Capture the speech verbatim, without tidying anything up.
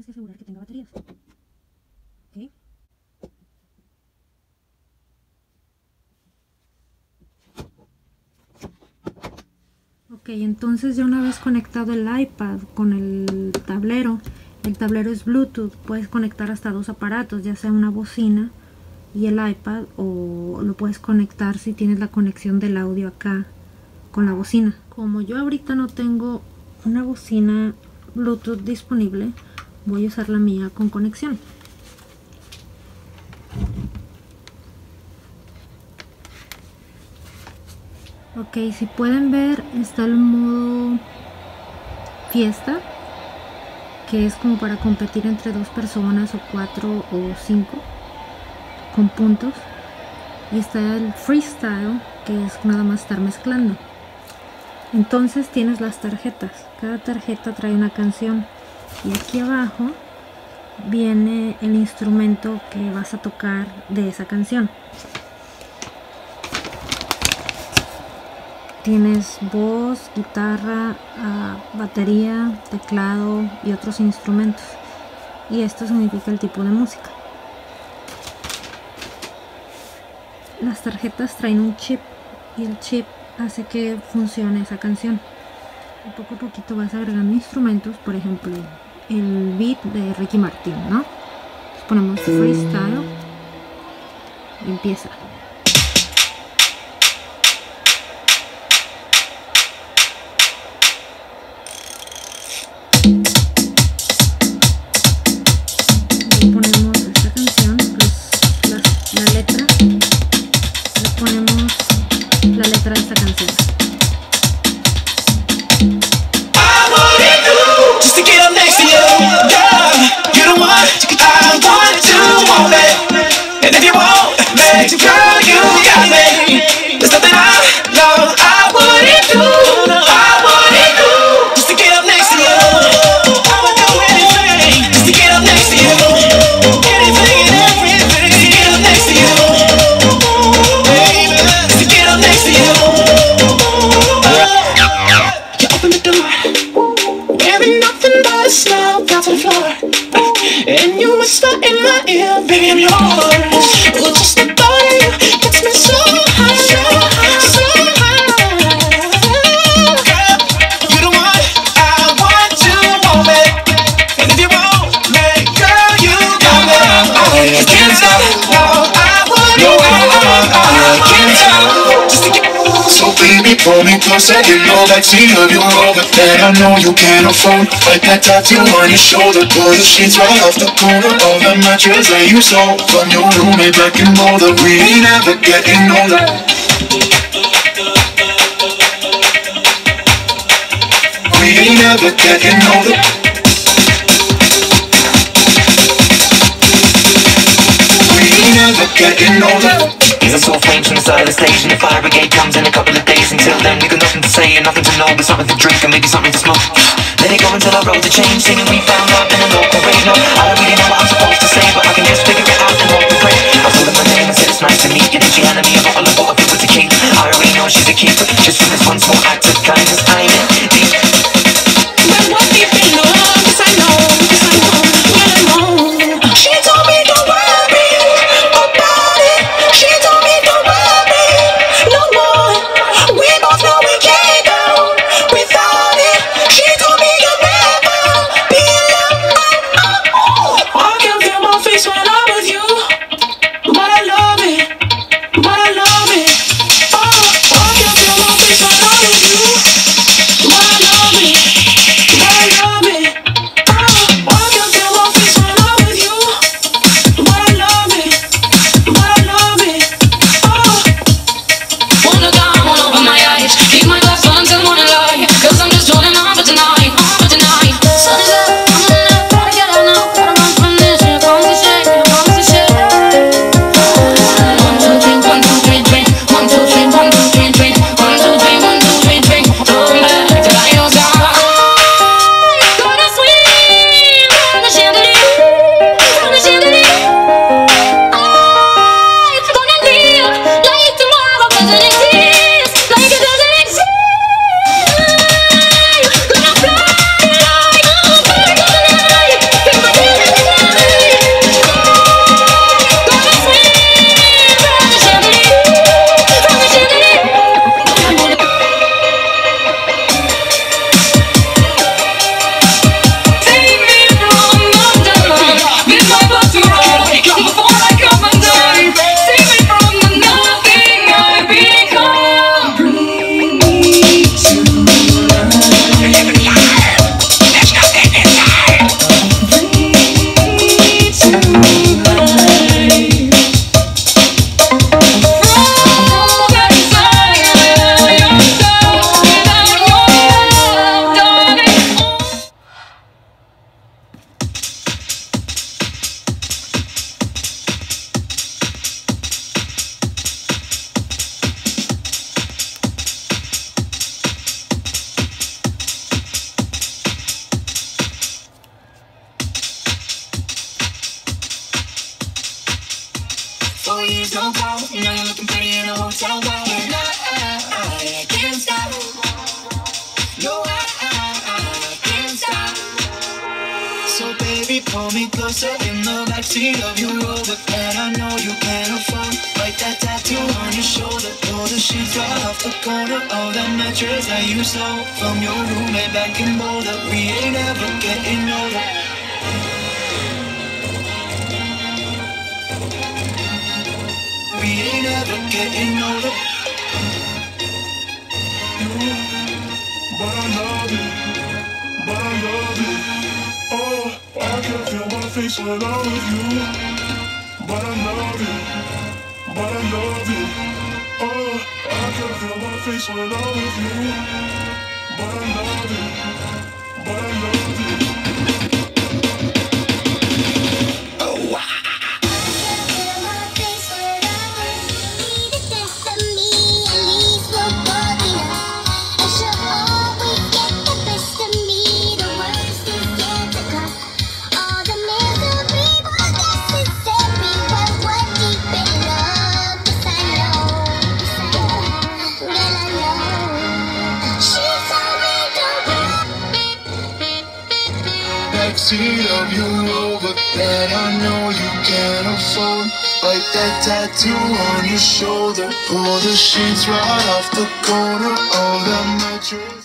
tienes que asegurar que tenga baterías. ¿Ok? Ok, entonces ya una vez conectado el iPad con el tablero, el tablero es Bluetooth, puedes conectar hasta dos aparatos, ya sea una bocina y el iPad, o lo puedes conectar si tienes la conexión del audio acá con la bocina. Como yo ahorita no tengo una bocina Bluetooth disponible, voy a usar la mía con conexión. Ok, si pueden ver, está el modo fiesta, que es como para competir entre dos personas o cuatro o cinco con puntos, y está el freestyle, que es nada más estar mezclando. Entonces tienes las tarjetas, cada tarjeta trae una canción, y aquí abajo viene el instrumento que vas a tocar de esa canción. Tienes voz, guitarra, uh, batería, teclado y otros instrumentos. Y esto significa el tipo de música. Las tarjetas traen un chip y el chip hace que funcione esa canción. Y poco a poquito vas agregando instrumentos, por ejemplo, el beat de Ricky Martin, ¿no? Entonces ponemos freestyle y empieza. Ponemos esta canción, pues la, la letra, le ponemos la letra de esta canción. I wanna do just to get up next to you, girl. You don't want, I want to want it, and if you want me, girl, you got me. There's nothing I know I wouldn't do, I wouldn't do just to get up next to you. I would do anything just to get up next to you. And you whisper in my ear, baby, I'm yours. Well, just the thought of you gets me so high, so high, so high. Girl, you the one I want to want me. And if you want me, girl, you got me. I can't stop, no, I wouldn't wait. I can't stop, just to get. So baby, pull me closer, you know that sea of your over that I know you can't afford. Like that tattoo on your shoulder, pull the sheets right off the corner of the mattress that you stole from your roommate back in Boulder. We ain't ever getting older. We ain't ever getting older. We ain't ever getting older. These are sore flames from the side of the stage, and the fire brigade comes in a couple of days. Until then, we got nothing to say and nothing to know, but something to drink and maybe something to smoke. Let it go until our roads are changed, singing we found love in a local rave. No, I don't really know what I'm supposed to say, but I can just figure it out and hope and pray. I told her my name and said it's nice to meet you, then she handed me a bottle of water filled with tequila. I already know she's a keeper, just do this one small act of kindness. I'm in deep. Well, what deep in love, yes I know, yes I know, when I'm home. She told me don't worry about it. She told me don't worry no more. We both know we can't go without it. She told me you'll never be alone. Four years, no call. Now you're looking pretty in a hotel bar. And I, I, I can't stop. No, I, I, I can't stop. So baby, pull me closer in the backseat of your Rover that I know you can't afford. Like that tattoo on your shoulder. Pull the sheets right off the corner of that mattress that you stole from your roommate back in Boulder. We ain't ever getting older. We ain't ever getting older. But I love you, but I love you. Oh, I can feel my face when I'm with you. But I love you, but I love you. Oh, I can feel my face when I'm with you. But I love you, but I love you. Backseat of your Rover that I know you can't afford. Like that tattoo on your shoulder. Pull the sheets right off the corner of that mattress.